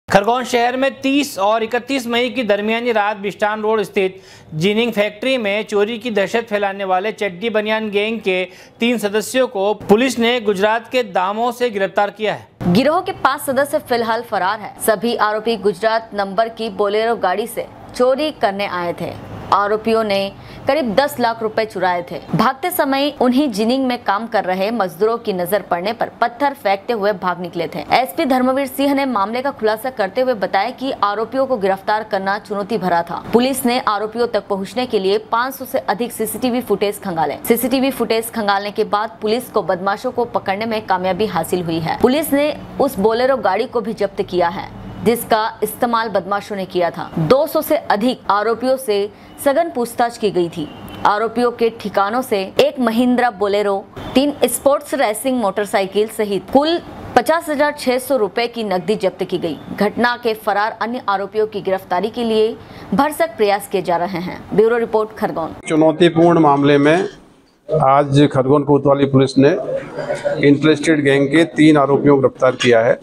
खरगोन शहर में 30 और 31 मई की दरमियानी रात बिस्टान रोड स्थित जिनिंग फैक्ट्री में चोरी की दहशत फैलाने वाले चड्डी बनियान गैंग के 3 सदस्यों को पुलिस ने गुजरात के दामोह से गिरफ्तार किया है। गिरोह के 5 सदस्य फिलहाल फरार है। सभी आरोपी गुजरात नंबर की बोलेरो गाड़ी से चोरी करने आए थे। आरोपियों ने करीब 10 लाख रुपए चुराए थे। भागते समय उन्हीं जिनिंग में काम कर रहे मजदूरों की नजर पड़ने पर पत्थर फेंकते हुए भाग निकले थे। एसपी धर्मवीर सिंह ने मामले का खुलासा करते हुए बताया कि आरोपियों को गिरफ्तार करना चुनौती भरा था। पुलिस ने आरोपियों तक पहुंचने के लिए 500 से अधिक सीसीटीवी फुटेज खंगाले। सीसीटीवी फुटेज खंगालने के बाद पुलिस को बदमाशों को पकड़ने में कामयाबी हासिल हुई है। पुलिस ने उस बोलेरो गाड़ी को भी जब्त किया है जिसका इस्तेमाल बदमाशों ने किया था। 200 से अधिक आरोपियों से सघन पूछताछ की गई थी। आरोपियों के ठिकानों से एक Mahindra Bolero, 3 sports racing motorcycle सहित कुल 50,600 रुपए की नकदी जब्त की गई। घटना के फरार अन्य आरोपियों की गिरफ्तारी के लिए भरसक प्रयास किए जा रहे हैं। Bureau report, Khargone. चुनौतीपूर्ण मामले में आज खरगोन कोतवाली पुलिस ने इंटरेस्टेड गैंग के 3 आरोपियों को गिरफ्तार किया है।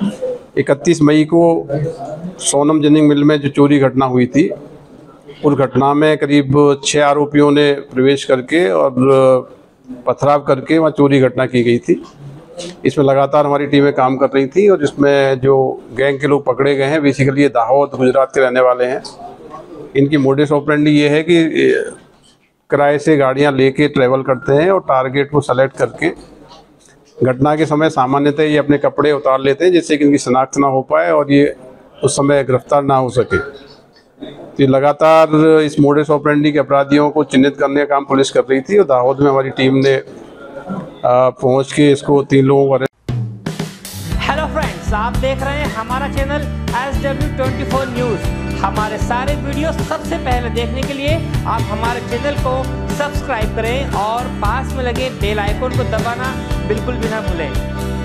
31 मई को सोनम जिनिंग मिल में जो चोरी घटना हुई थी, उस घटना में करीब 6 आरोपियों ने प्रवेश करके और पथराव करके वहाँ चोरी घटना की गई थी। इसमें लगातार हमारी टीमें काम कर रही थी और इसमें जो गैंग के लोग पकड़े गए हैं बेसिकली ये दाहोद गुजरात के रहने वाले हैं। इनकी मोडिस ऑपरेंडी ये है कि किराए से गाड़ियाँ लेके ट्रैवल करते हैं और टारगेट को सेलेक्ट करके घटना के समय सामान्यतः ये अपने कपड़े उतार लेते हैं जिससे कि इनकी शनाख्त ना हो पाए और ये उस समय गिरफ्तार ना हो सके। तो लगातार इस मोडिस ऑपरेंडी के अपराधियों को चिन्हित करने का काम पुलिस कर रही थी और दाहोद में हमारी टीम ने पहुंच के इसको 3 लोगों को। हेलो फ्रेंड्स, आप देख रहे हैं हमारा चैनल SW24 न्यूज़। हमारे सारे वीडियो सबसे पहले देखने के लिए आप हमारे चैनल को सब्सक्राइब करें और पास में लगे बेल आइकन को दबाना बिल्कुल भी ना भूलें।